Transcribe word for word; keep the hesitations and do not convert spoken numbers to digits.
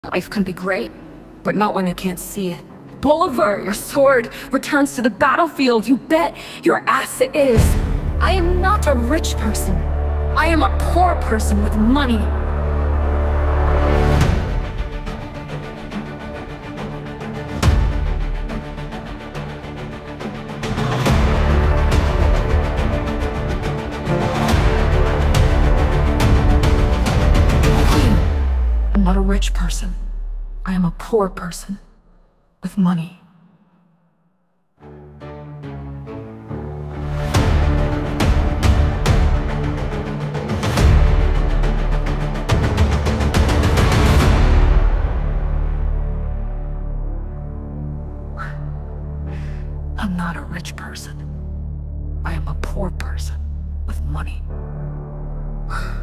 Life can be great, but not when you can't see it. Bolivar, your sword, returns to the battlefield. You bet your ass it is. I am not a rich person. I am a poor person with money. I'm not a rich person. I am a poor person with money. I'm not a rich person. I am a poor person with money.